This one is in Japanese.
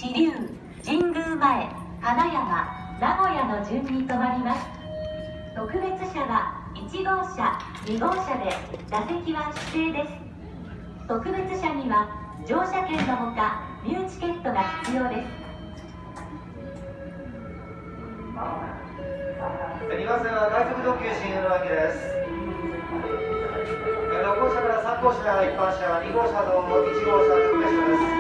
支流、神宮前、金山、名古屋の順に停まります。特別車は1号車、2号車で座席は指定です。特別車には乗車券のほかミューチケットが必要です。 2番線は快速特急新浦和駅です。6号車から3号車、一般車、2号車と1号車特別車です。